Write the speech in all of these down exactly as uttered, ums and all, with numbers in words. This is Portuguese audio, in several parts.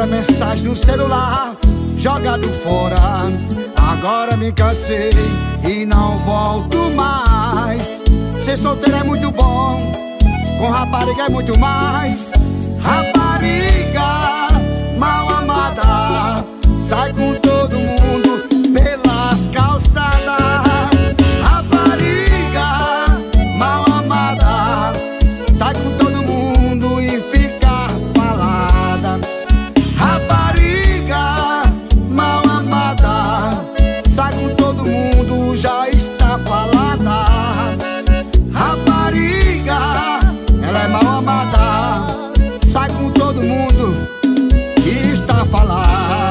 Era mensagem no celular, jogado fora. Agora me cansei e não volto mais. Ser solteiro é muito bom, com rapariga é muito mais. Rapariga mal amada sai com todo mundo pelas calçadas. Rapariga mal amada sai com todo mundo e fica falada. Rapariga mal amada sai com todo mundo, já está falada. Rapariga, ela é mal amada, sai com todo mundo e está falada.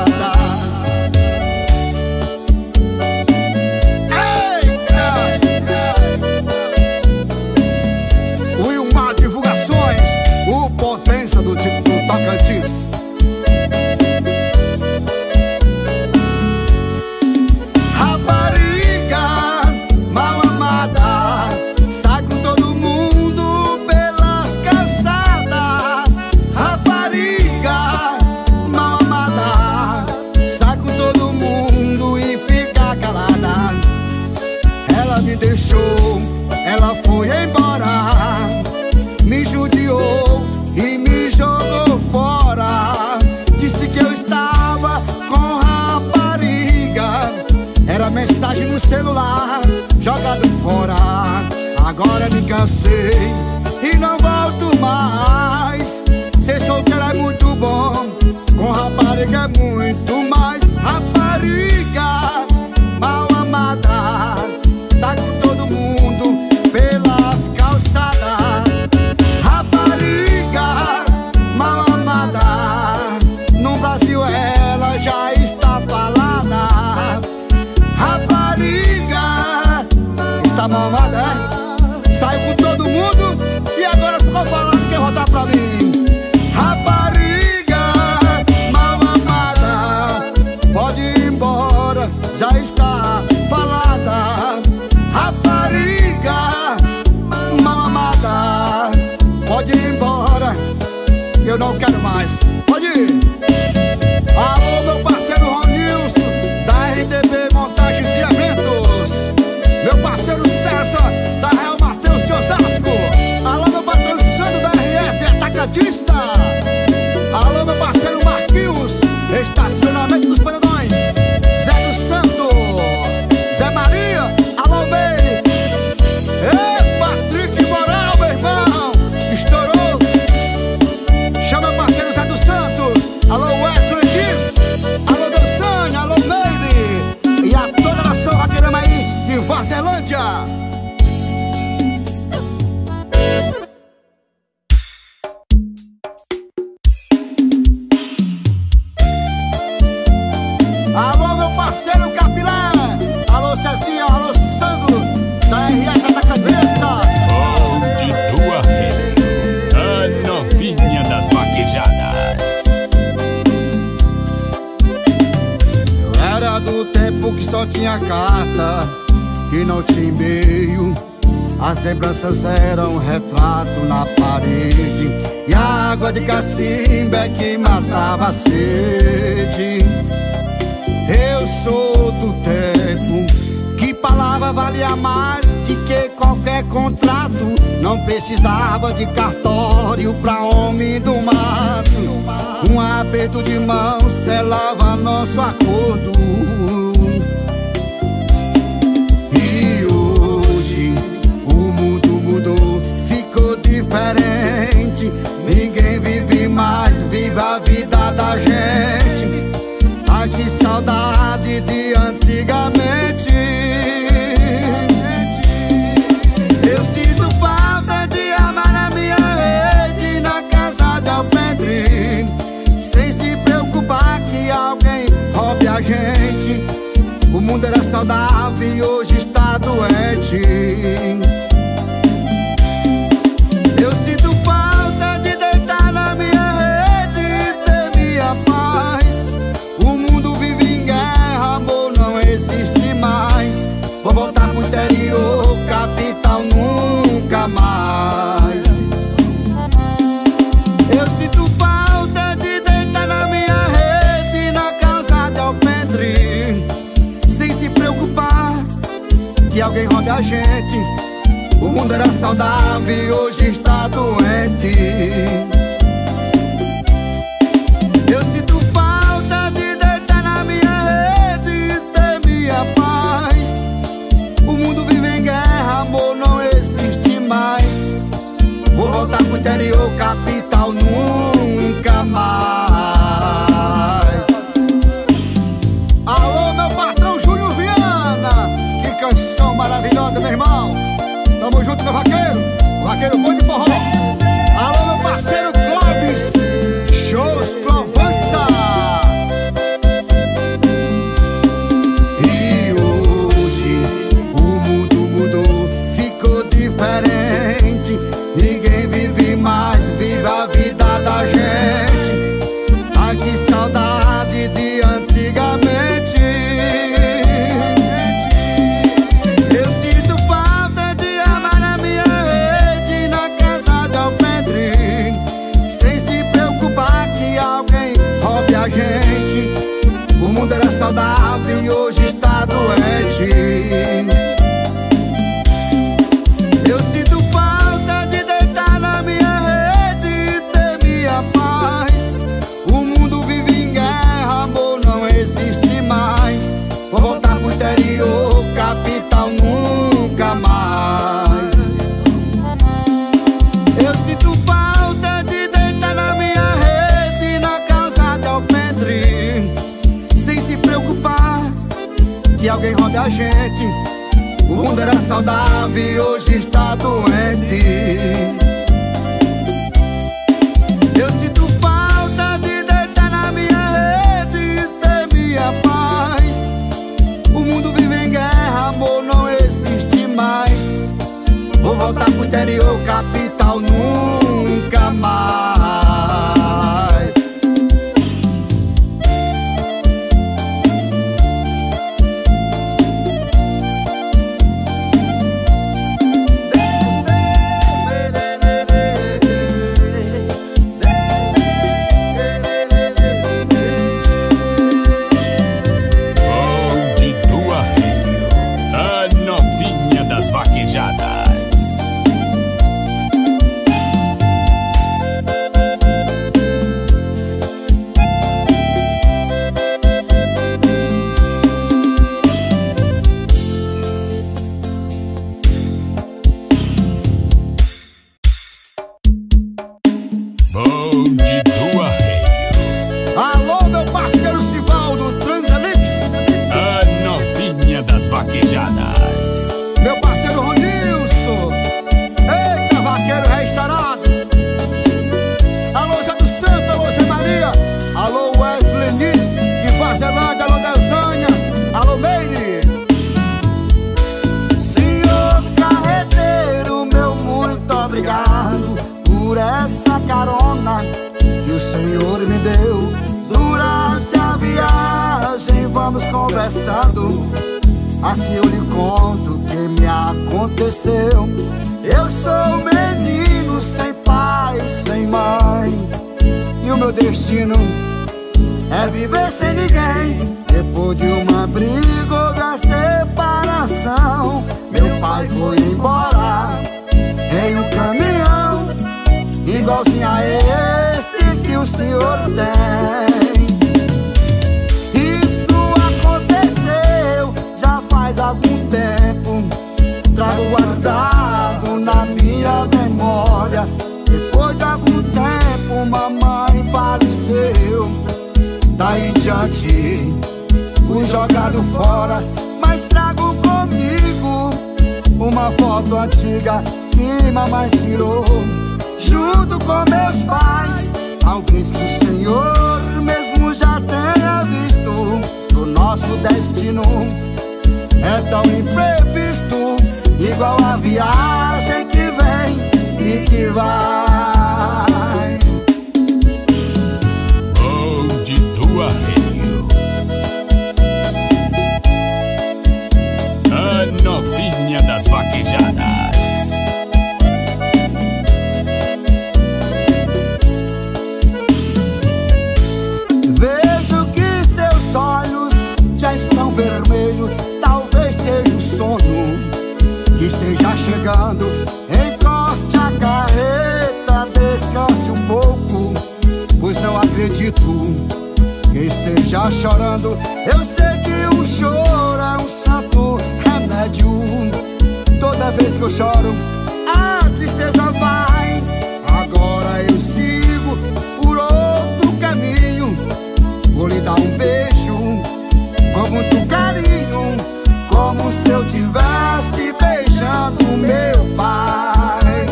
Wilmar Divulgações, o potência do tipo do Tocantins. Rapariga mal amada sai com todo mundo pelas calçadas. Rapariga mal amada sai com todo mundo e fica calada. Ela me deixou, ela foi embora, me judiou e me jogou fora. Disse que eu estava com rapariga. Era mensagem no celular, jogado fora. Agora me cansei e não volto mais. Ser solteiro é muito bom, com rapariga é muito mais. Rapariga mal amada sai com todo mundo pelas calçadas. Rapariga mal amada, no Brasil ela já está falada. Rapariga está mal amada, é? Sai com todo mundo e agora ficou falando que quer voltar pra mim. Rapariga mal amada, pode ir embora, já está falada. Rapariga mal amada, pode ir embora, eu não quero mais. Pode ir. Alô, meu parceiro Ronilson, da R D B Montagens e Eventos. Meu parceiro César, da Real Mateus de Osasco. Alô, meu patrão Sandro, da R F Atacadista. Alô, meu parceiro Marquinhos, Estacionamento dos Paredões. Zé do Santo, Zé Maria, alô, Meire. Ei, Patrick Moral, meu irmão, estourou. Chama meu parceiro Zé dos Santos. Alô, Wesley Dias. Alô, Dançane, alô, Meire. E a toda a nação raqueirama aí de Varzelândia. Alô, meu parceiro Capilé. Alô, Cezinha, alô, Sandro, da R F Atacadista. Onde tua rede, a novinha das vaquejadas. Eu era do tempo que só tinha carta, que não tinha e-mail. As lembranças eram retrato na parede, e a água de cacimba é que matava a sede. Eu sou do tempo que palavra valia mais de que qualquer contrato. Não precisava de cartório pra homem do mato. Um aperto de mão selava nosso acordo. E hoje o mundo mudou, ficou diferente. Ninguém vive mais, vive a vida da gente. Ai, que saudade de antigamente. Eu sinto falta de amar na minha rede, na casa de alpendre, sem se preocupar que alguém roube a gente. saudável e hoje está doente. Eu sinto falta de deitar na minha rede e ter minha paz. O mundo vive em guerra, amor não existe mais. Vou voltar pro interior, capital nunca mais. Alô, meu patrão Júnior Viana, que canção maravilhosa, meu irmão. Tamo junto, meu vaqueiro, o vaqueiro bom de forró. Alô, meu parceiro Clóvis, shows Clovança. E hoje o mundo mudou, ficou diferente. Ninguém vive mais, vive a vida da gente. Ai, que saudade de antigamente. Eu sinto falta de amar na minha rede, na casa de alpendre, sem se preocupar que alguém roube a gente. O mundo era saudável e hoje está doente. Eu sinto falta de deitar na minha rede e ter minha paz. O mundo vive em guerra, amor não existe mais. Vou voltar pro interior, capital nunca mais. Eu sinto falta de deitar na minha rede, na casa de alpendre, sem se preocupar que alguém roube a gente. O mundo era saudável e hoje está doente. Eu sinto falta de deitar na minha rede e ter minha paz. O mundo vive em guerra, amor não existe mais. Vou voltar pro interior, capital nunca mais. Bonde do Arreio. Alô, meu parceiro Sivaldo, Transalix. A novinha das vaquejadas. Meu parceiro Ronilson. Eita, vaqueiro restaurado. Alô, Zé do Santo, alô, Zé Maria. Alô, Wesley Nis, de Vazelândia, alô, Delzânia. Alô, Meire. Senhor carreteiro, meu muito obrigado por essa carona que o Senhor me deu. Durante a viagem vamos conversando, assim eu lhe conto o que me aconteceu. Eu sou um menino sem pai, sem mãe, e o meu destino é viver sem ninguém. Depois de uma briga ou da separação, meu pai foi embora em um caminhão igualzinho a este que o senhor tem. Isso aconteceu já faz algum tempo, trago guardado na minha memória. Depois de algum tempo mamãe faleceu. Daí em diante fui jogado fora, mas trago comigo uma foto antiga que mamãe tirou junto com meus pais. Talvez que o Senhor mesmo já tenha visto. O nosso destino é tão imprevisto, igual a viagem que vem e que vai. Bonde do Arreio. A novinha das vaquejadas. Vejo que seus olhos já estão vermelhos. Talvez seja o sono que esteja chegando. esteja chorando, eu sei que o choro é um santo remédio. Toda vez que eu choro, a tristeza vai. Agora eu sigo por outro caminho. Vou lhe dar um beijo com muito carinho, como se eu tivesse beijando meu pai.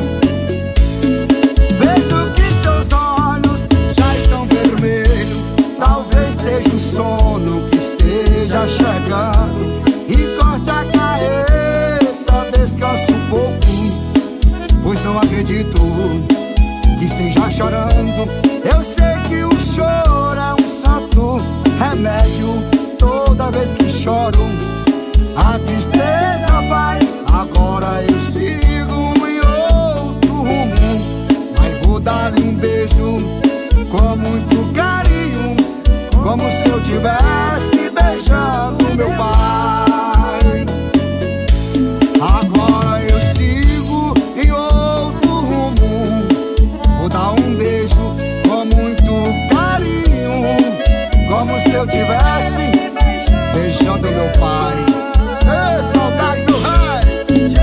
Vejo que seus olhos já estão vermelhos. Talvez seja o sono que esteja chegando. Encoste a carreta, descanse um pouco, pois não acredito que esteja chorando. Eu sei que o choro é um santo remédio. Toda vez que choro, a tristeza vai. Agora eu sigo em outro rumo, mas vou dar-lhe um beijo com muito carinho, como se eu tivesse beijando meu pai. Agora eu sigo em outro rumo, vou dar um beijo com muito carinho, como se eu tivesse beijando meu pai. Ei, saudade do rei.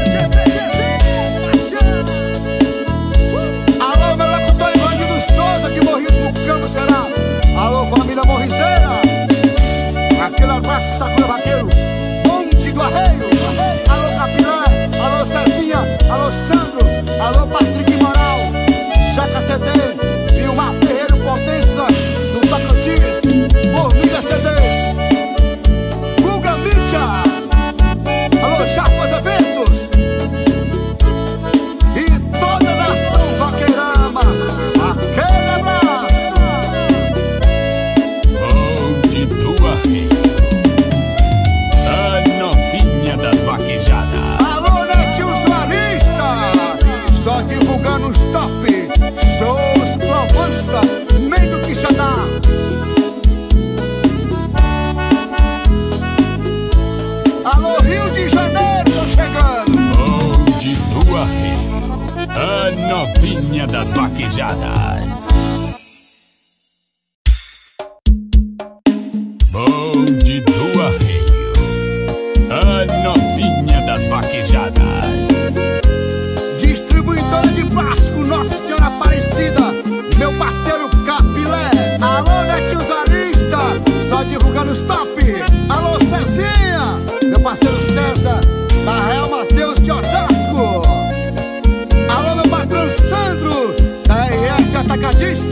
Alô, meu locutor Ivanildo Souza, de Morris Bucano, será? Alô, família morriseira. Aquele abraço, Sakura Vaqueiro, Monte do Arreio. Alô, Capilé. Alô, Cezinha. Alô, Sandro. Alô, Patrick Moral, Jaca C D, Vilmar Ferreiro Potência do Tocantins, Formiga C Ds, Guga Mídia. Alô, Chapas Eventos e toda a nação vaqueirama. Aquele abraço. Bonde do Arreio, a novinha das vaquejadas. Alô, Netinho Suarista, só divulgando os top shows, provança, meio do Quixadá. Alô, Rio de Janeiro, tô chegando. Bonde do Arreio, a novinha das vaquejadas. Bonde do Arreio, a novinha das vaquejadas. Distribuidora de plástico Nossa Senhora Aparecida, meu parceiro Capilé. Alô, Netinho Zarista, só divulgando os top. Alô, Cezinha, meu parceiro César, da Real Mateus de Osasco. Alô, meu patrão Sandro, da R F Atacadista.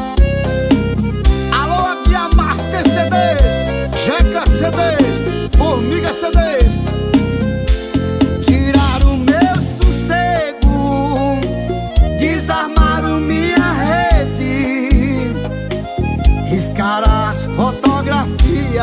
Alô, aqui a Master C Ds, Jeca C Ds, Formiga C Ds. Tiraram meu sossego, desarmaram minha rede, riscaram as fotografias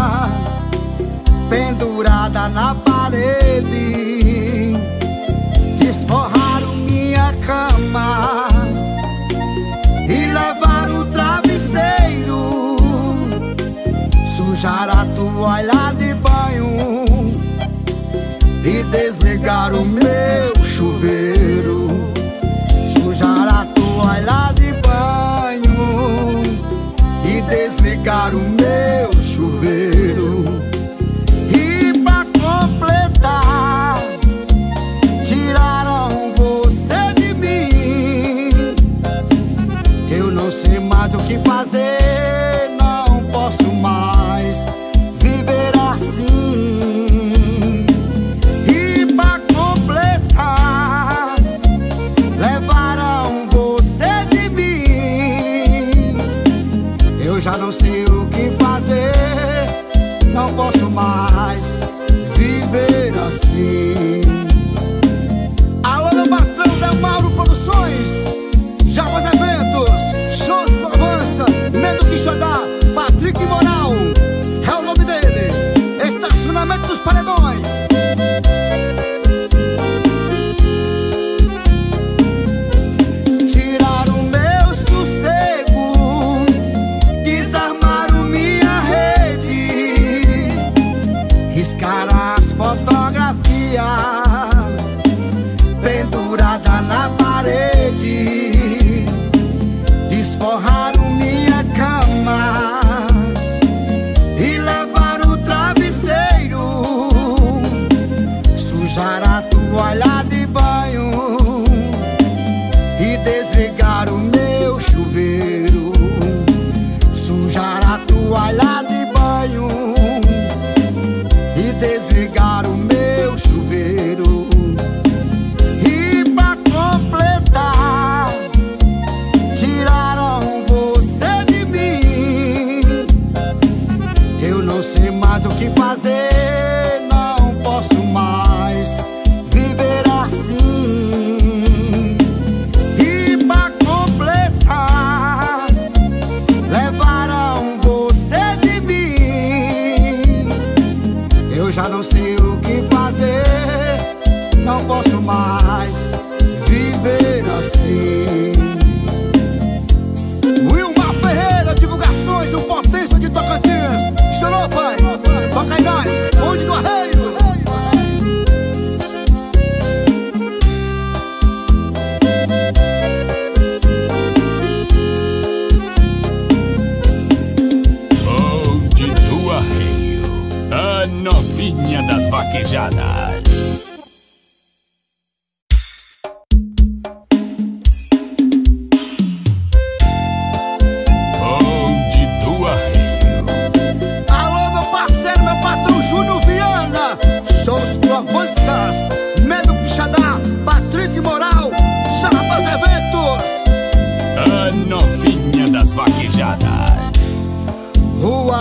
pendurada na parede, desforraram minha cama e levaram o travesseiro, sujaram a toalha de banho e desligaram o meu chuveiro, sujaram a toalha de banho e desligaram o meu chuveiro. E pra completar, tiraram você de mim. Eu não sei mais o que fazer, não posso mais viver assim. E pra completar,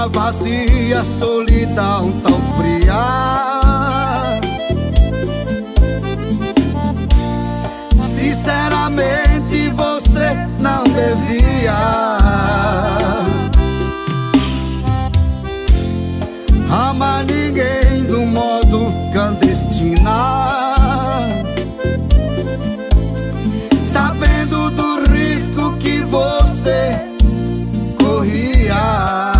vazia, solidão tão fria. Sinceramente você não devia amar ninguém do modo clandestino, sabendo do risco que você corria.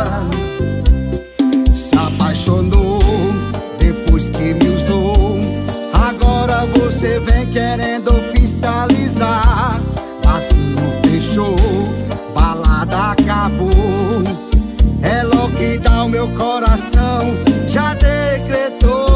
Se apaixonou depois que me usou, agora você vem querendo oficializar. Vazio fechou, balada acabou, é lockdown, meu coração já decretou.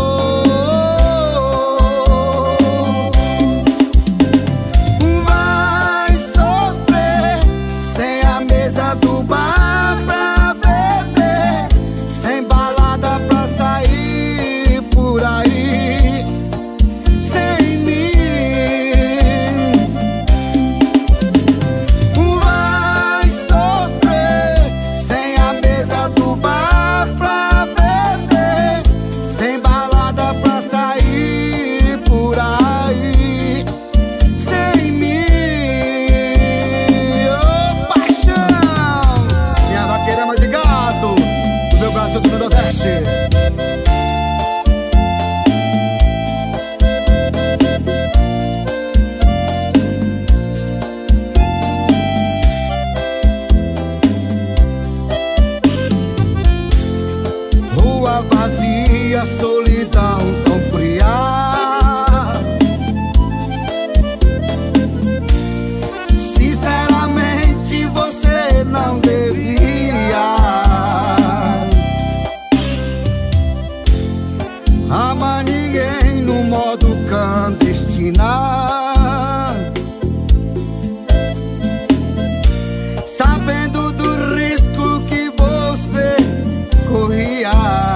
Vai sofrer sem a mesa do bar pra beber, sem balada pra sair por aí, sem mim. Vai sofrer sem a mesa do bar pra beber, sem balada pra sair por aí, sem mim. Ô paixão, minha vaqueira de gado do meu Brasil, do meu Nordeste. Rua vazia, solidão tão fria. Sinceramente você não devia amar ninguém no modo clandestino, sabendo do risco que você corria.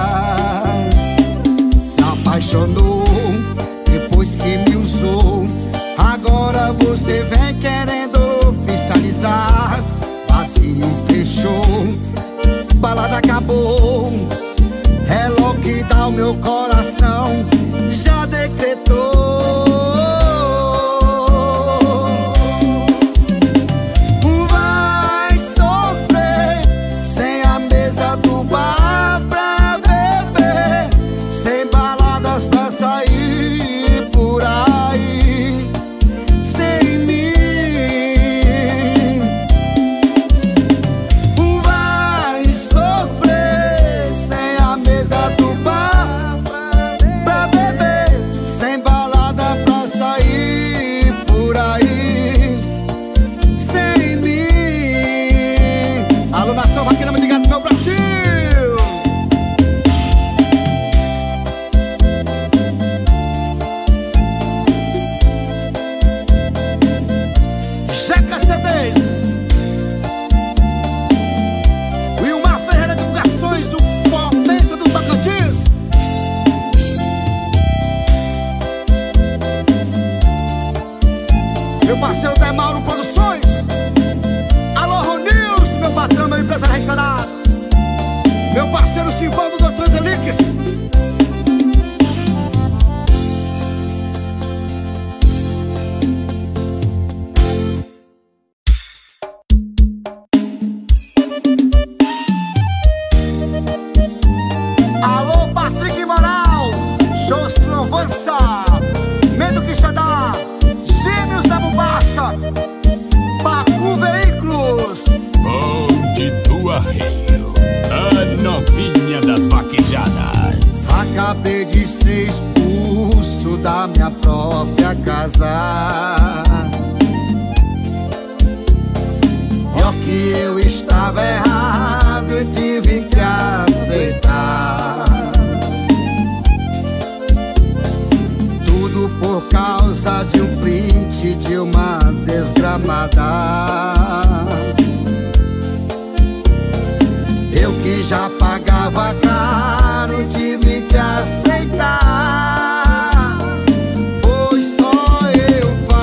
Se apaixonou depois que me usou, agora você vem querendo oficializar. Vazio fechou, balada acabou, é lockdown, meu coração já decretou. Vai sofrer sem a mesa do bar pra beber, sem baladas pra sair por aí, sem mim. Vai sofrer sem a mesa do bar pra beber, sem balada pra sair por aí, sem mim. Alô, nação vaqueira de gado do meu Brasil. Jeca C Ds, Wilmar Ferreira Divulgações, o potência do Tocantins. Meu parceiro Demauro Produções. Alô, Ronils, meu patrão, meu empresário restaurado. Meu parceiro Silvano do Transelix. Alô, Patrick Moral, Shows Provança, Medo Quixadá, Gêmeos da Bombaça, Bacu Veículos. Bonde do Arreio, a novinha das vaquejadas. Acabei de ser expulso da minha própria casa. Pior que eu estava errado, eu tive que aceitar. Tudo por causa de um print de uma desgramada. Eu que já pagava caro, tive que aceitar. Foi só eu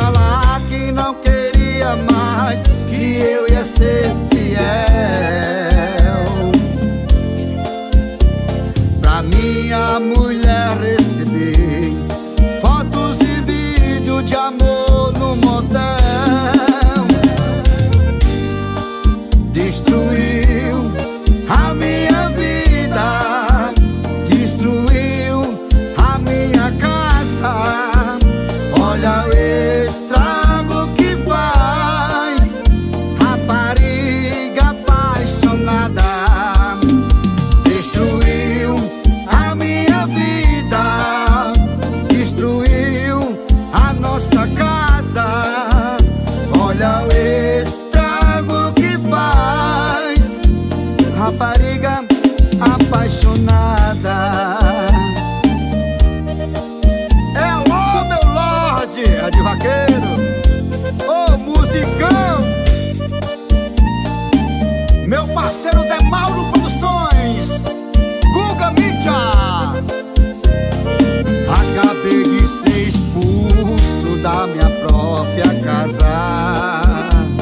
casar.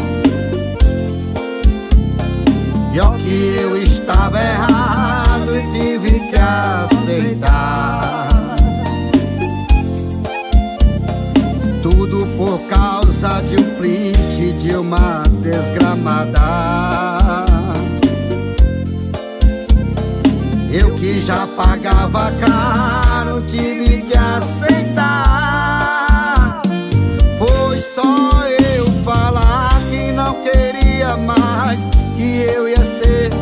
E ó que eu estava errado e tive que aceitar. Tudo por causa de um print de uma desgramada. Eu que já pagava caro tive que aceitar. Foi só eu falar que não queria mais, que eu ia ser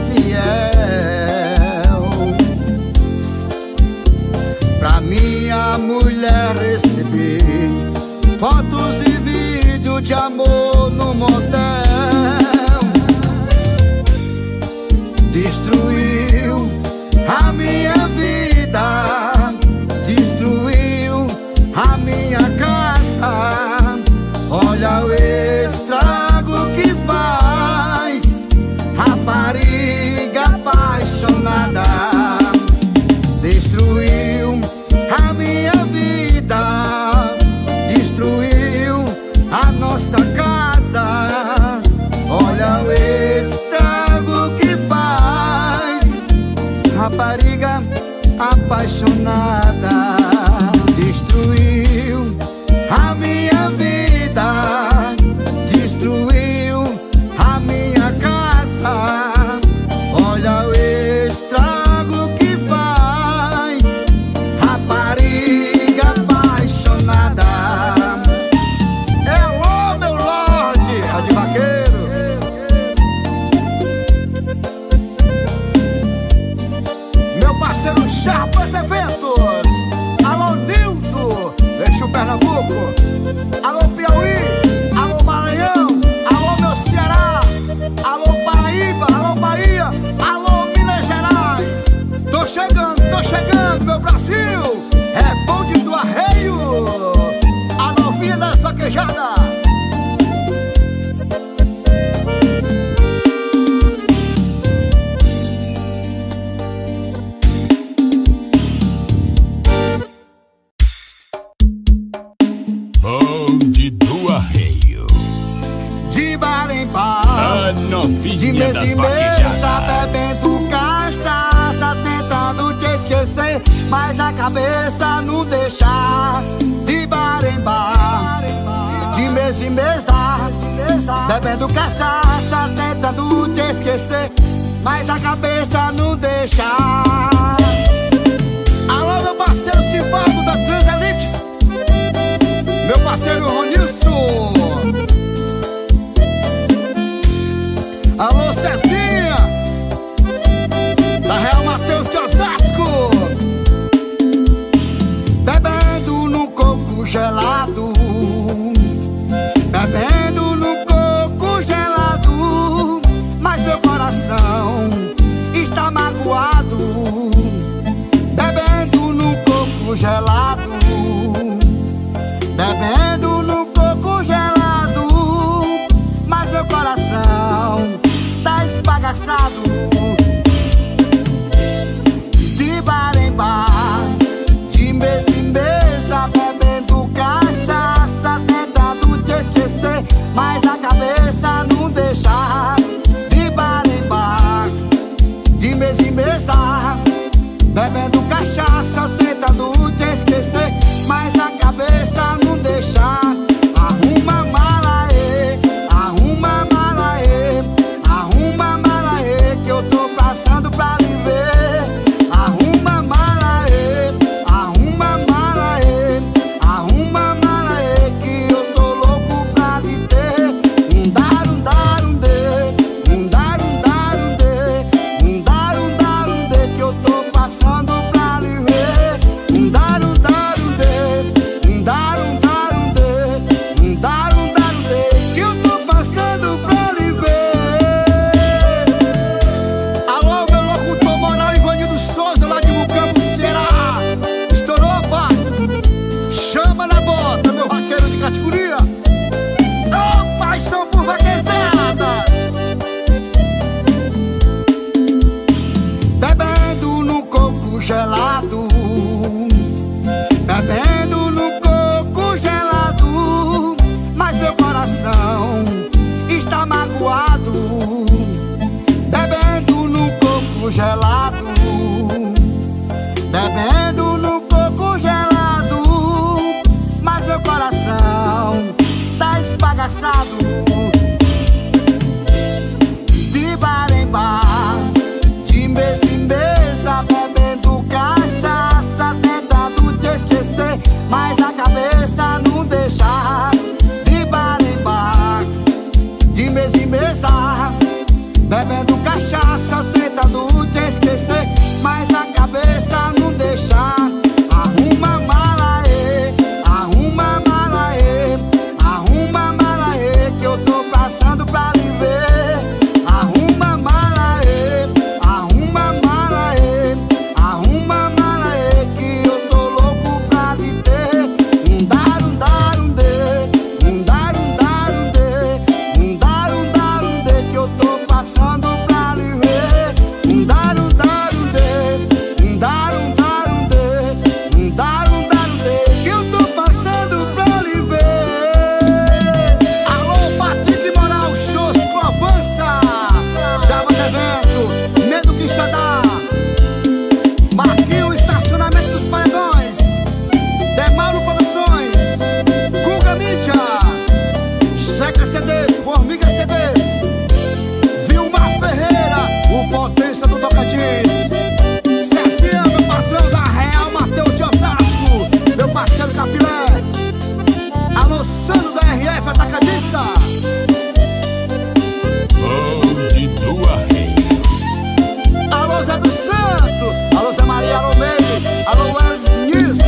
fiel. Pra minha mulher receber fotos e vídeos de amor no motel. Destruiu a minha vida, destruiu a minha casa. Olha o estrago que faz, rapariga apaixonada. Destruiu a minha vida, destruiu a nossa casa. Olha o estrago que faz, rapariga apaixonada. Destruiu a minha vida, destruiu a minha casa. Olha o estrago que faz, rapariga apaixonada. Hello, meu Lorde, a de vaqueiro. Meu parceiro Chapas Eventos. Alô, Nildo, deixa o Pernambuco. Alô, Piauí. Alô, Maranhão. Alô, meu Ceará. Alô, Paraíba. Alô, Bahia. Alô, Minas Gerais. Tô chegando, tô chegando, meu Brasil. É bonde do arreio, a novinha das vaquejadas. Bonde do arreio, De bar em bar, a de novinha mês das em mês, vaquejadas. bebendo cachaça, tentando te esquecer, mas a cabeça não deixa. De bar em bar, de mês em mês, bebendo cachaça, tentando te esquecer, mas a cabeça não deixa. Alô, meu parceiro Silvado da Transelix, meu parceiro Ronilson. Alô, Cezinha, da Real Mateus de Osasco. Bebendo no coco gelado, bebendo no coco gelado, mas meu coração está magoado. Bebendo no coco gelado, bebendo no coco coração está magoado, bebendo no coco gelado, bebendo no coco gelado. Mas meu coração tá esbagaçado, de bar em bar, de mesa em mesa, bebendo cachaça, tentando te esquecer, mas a cabeça não deixa. De bar em bar, de mesa em mesa, bebendo cachaça, tentando te esquecer, mas a cabeça não deixa. Arruma mala, ê, arruma mala, ê, arruma mala, ê, que eu tô passando pra lhe ver. Arruma mala, ê, arruma mala, ê, arruma mala, ê, que eu tô louco pra lhe ter. Um dar, um dar, um dê, um dar, um dar, um dê, um dar, um dar, um dê, que eu tô passando pra lhe ver. Um dar, um dar, um dê, um dar, um dar, um dê, um dar, um dar, um dê, que eu tô passando pra lhe ver. Alô, Patrick Moral, shows com avança, Java de evento, Medo que Xadá, Marquinho, estacionamento dos paredões, Demauro Produções, Guga Mídia, Checa C Ds, Formiga C Ds, Vilmar Ferreira, o potência do Tocantins, Cezinha, meu patrão da Real, Mateus de Osasco, meu parceiro Capilé. Alô, Sandro da R F Atacadista. Bonde do Arreio. Alô, Zé do Santo. Alô, Zé Maria, alô, Meire. Alô, Wesley Nis.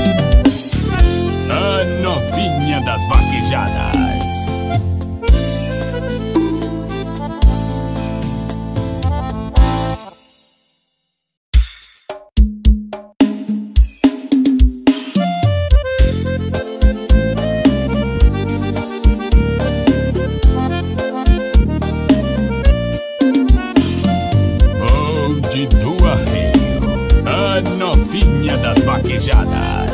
A novinha das vaquejadas. Bonde do Arreio. A novinha das vaquejadas.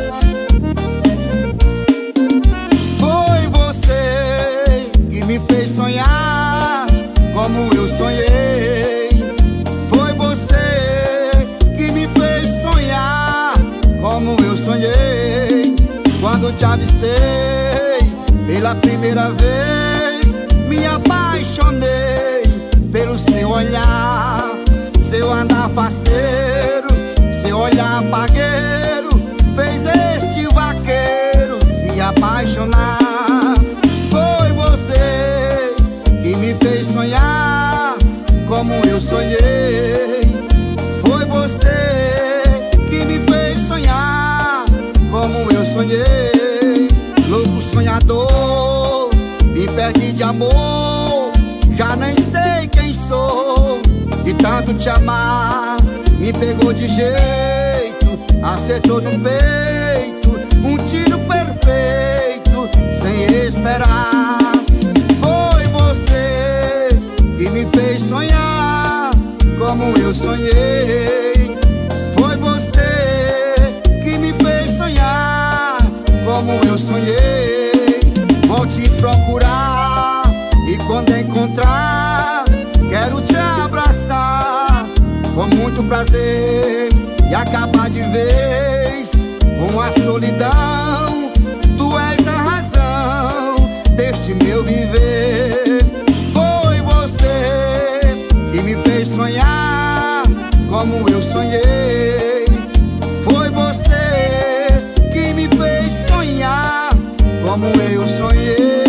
Foi você que me fez sonhar como eu sonhei. Foi você que me fez sonhar como eu sonhei. Quando te avistei pela primeira vez, me apaixonei pelo seu olhar, seu andar faceiro, seu olhar pagueiro, fez este vaqueiro se apaixonar. Foi você que me fez sonhar como eu sonhei. Foi você que me fez sonhar como eu sonhei. Louco sonhador, me perdi de amor, já nem sei quem sou. De tanto te amar, me pegou de jeito, acertou no peito, um tiro perfeito, sem esperar. Foi você que me fez sonhar como eu sonhei. Foi você que me fez sonhar como eu sonhei. Vou te procurar e quando encontrar, quero te abraçar com muito prazer e acabar de vez com a solidão. Tu és a razão deste meu viver. Foi você que me fez sonhar como eu sonhei. Foi você que me fez sonhar como eu sonhei.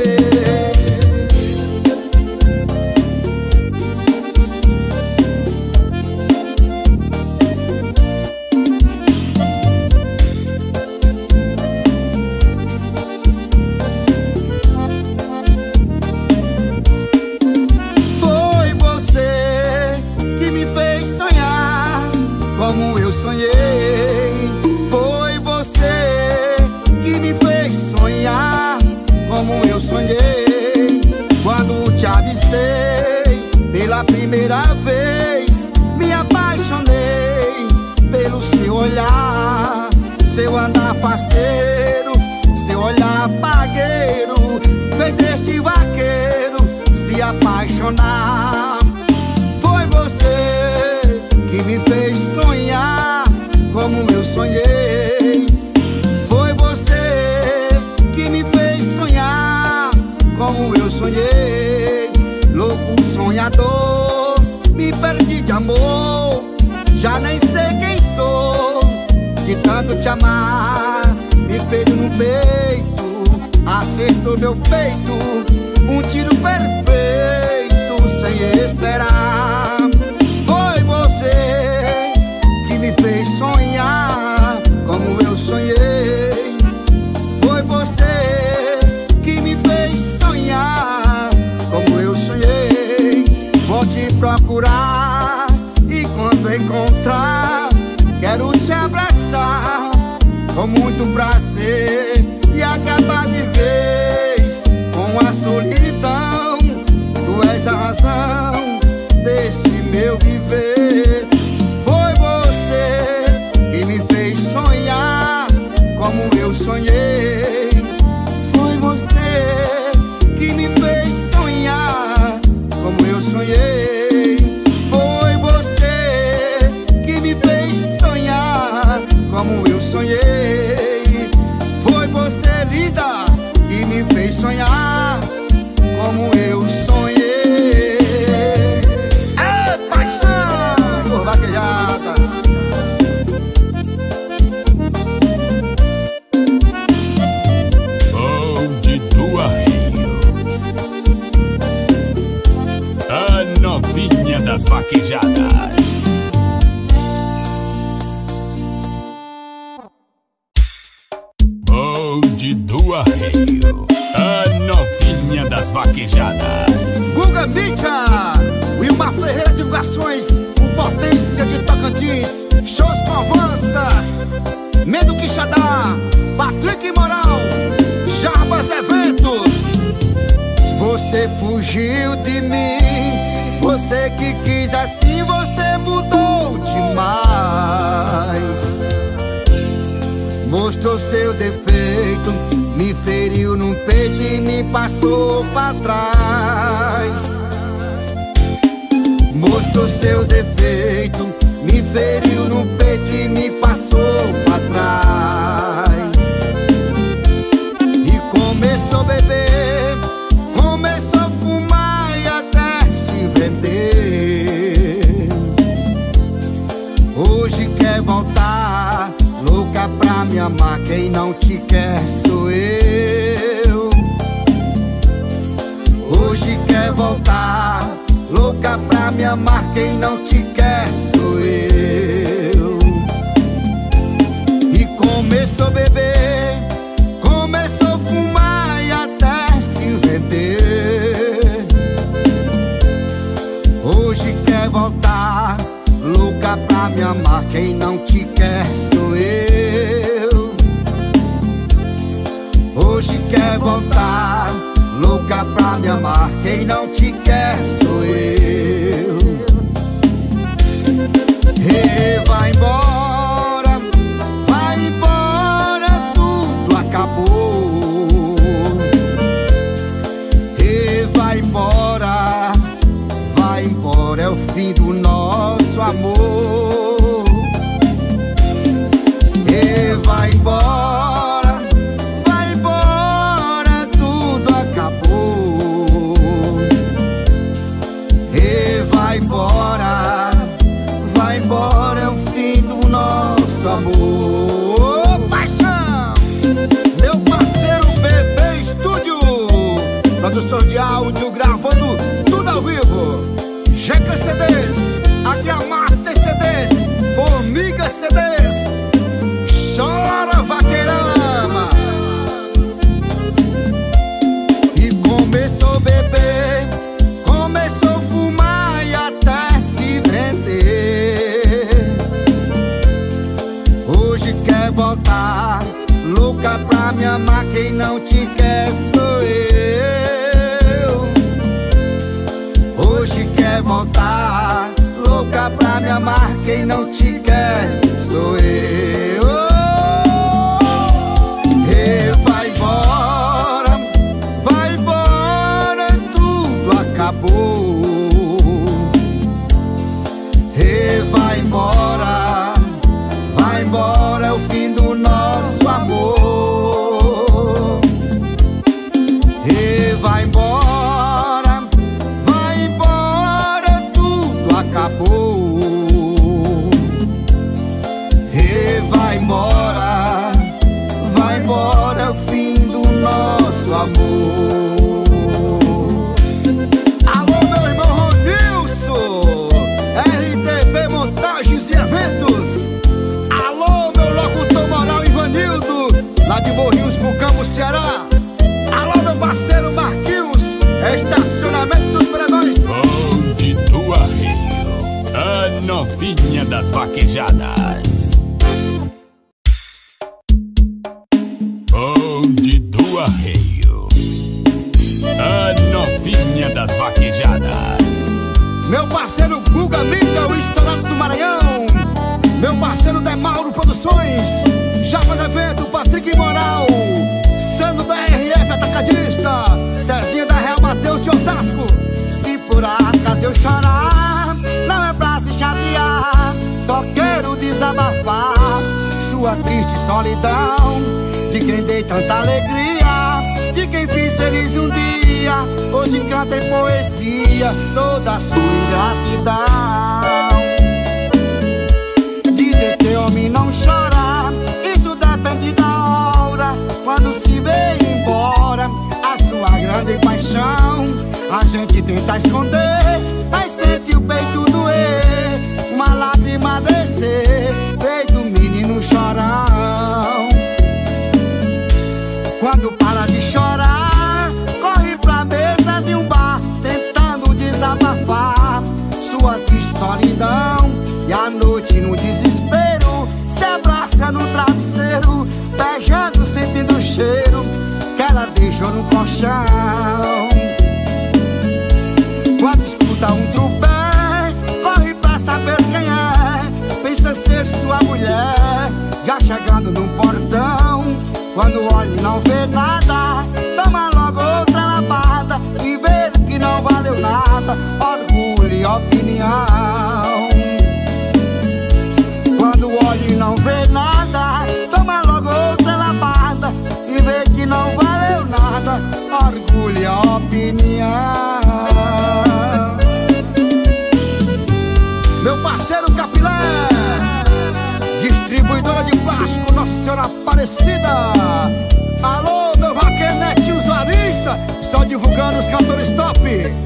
Como eu sonhei, foi você que me fez sonhar como eu sonhei. Quando te avistei pela primeira vez, me apaixonei pelo seu olhar, seu andar parceiro, seu olhar pagueiro fez este vaqueiro se apaixonar. Foi você que me fez sonhar como eu sonhei. Foi você que me fez sonhar como eu sonhei. Louco sonhador, me perdi de amor. Já nem sei quem sou, de tanto te amar. Me feriu no peito, acertou meu peito, um tiro perfeito sem esperar. Foi você que me fez sonhar como eu sonhei. Foi você que me fez sonhar como eu sonhei. Vou te procurar e quando encontrar, quero te abraçar com muito prazer e acabar de vez com a solidão. Tu és a razão desse meu viver. Foi você que me fez sonhar como eu sonhei. Foi você que me fez sonhar como eu sonhei. Foi você que me fez sonhar como eu sonhei. Foi você, linda, que me fez sonhar como eu sonhei. É paixão por vaquejada. Bonde do Arreio, a novinha das vaquejadas. Bonde do Arreio, a novinha das vaquejadas. Guga Mídia, Wilmar Ferreira Divulgações, o Potência de Tocantins. Shows com avanças, Medo Quixadá, Patrick Moral, Jarbas Eventos. Você fugiu de mim, você que quis assim, você mudou demais. Mostrou seu defeito, me feriu no peito e me passou pra trás. Mostrou seus defeitos, me feriu no peito e me passou pra trás. E começou a beber, começou a fumar e até se vender. Hoje quer voltar, louca pra me amar, quem não te quer sou eu. Hoje quer voltar, louca pra me amar, quem não te quer sou eu. E começou a beber, começou a fumar e até se vender. Hoje quer voltar, louca pra me amar, quem não te quer sou eu. Hoje quer voltar, louca pra me amar, quem não te quer sou eu. E vai embora, vai embora, tudo acabou. E vai embora, vai embora, é o fim do nosso amor. E vai embora, vai embora, tudo acabou. E vai embora, vai embora, é o fim do nosso amor. Paixão! Meu parceiro Bebê Estúdio, produção de áudio, gravando tudo ao vivo. G K C Ds, aqui é a Master C Ds, Formiga C Ds. Chora vaqueirama. E começou a beber, começou a fumar e até se vender. Hoje quer voltar, louca pra me amar, quem não te quer sou eu. Hoje quer voltar, louca pra me amar, quem não te quer sou eu. E vai embora. acabou. E vai embora, vai embora, é o fim do nosso amor. E vai embora, vai embora, tudo acabou. E vai embora, vai embora, é o fim do nosso amor. Alô, meu irmão Ronilson, R D B Montagens e Eventos. Alô, meu locutor Moral Ivanildo, lá de Morrinhos, Bucampo, Ceará. Alô, meu parceiro Marquinhos, estacionamento dos Paredões. Bonde do Arreio, a novinha das vaquejadas. Bonde do Arreio, a novinha das vaquejadas. Meu parceiro Guga Mídia, o estourado do Maranhão. Meu parceiro Demauro Produções, Jafas Evento, Patrick Moral, Sandro da R F Atacadista, Cezinha da Real Mateus de Osasco. Se por acaso eu chorar, não é pra se chatear, só quero desabafar sua triste solidão, de quem dei tanta alegria, de quem fiz feliz um dia. Hoje canta em poesia toda a sua ingratidão. Dizer que homem não chora, isso depende da hora. Quando se vê embora a sua grande paixão, a gente tenta esconder, mas sente o peito doer, uma lágrima descer, feito um menino chorão. Quando para de chorar, corre pra mesa de um bar, tentando desabafar sua triste solidão. E à noite no desespero, se abraça no travesseiro, beijando, sentindo o cheiro que ela deixou no colchão. Quando escuta um tropé, corre pra saber quem é, pensa ser sua mulher, já chegando no portão. Quando olha e não vê nada, toma logo outra lavada e vê que não valeu nada, orgulho e opinião. Quando olha e não vê nada, toma logo outra lavada e vê que não valeu nada, orgulho e opinião. Meu parceiro Capilé, distribuidora de plástico Nossa Senhora Aparecida. Alô, meu Raquenete usuarista, só divulgando os cantores top.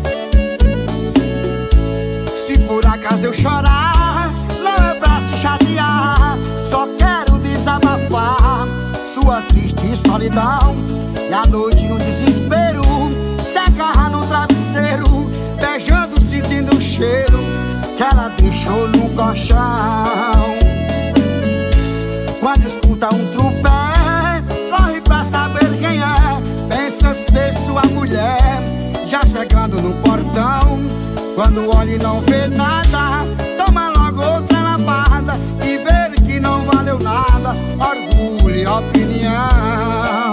Se por acaso eu chorar, não é pra se chatear, só quero desabafar sua triste solidão. E à noite no desespero, se agarra no travesseiro, beijando, sentindo o cheiro que ela deixou no colchão. Quando escuta um tropé, corre pra saber quem é, pensa ser sua mulher, já chegando no portão. Quando olha e não vê nada, toma logo outra lavada e vê que não valeu nada, orgulho e opinião.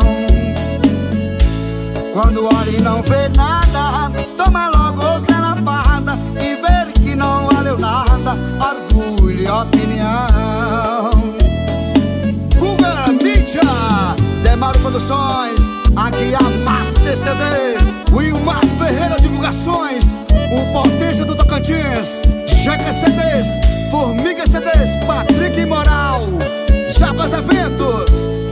Quando olha e não vê nada, toma logo outra lavada e vê que não valeu nada, orgulho e opinião. Guga Mídia, Demauro Produções, aqui a Master C Ds, Wilmar Ferreira Divulgações, o Potência do Tocantins, Jeca C Ds, Formiga C Ds, Patrick Moral, Jabas Eventos.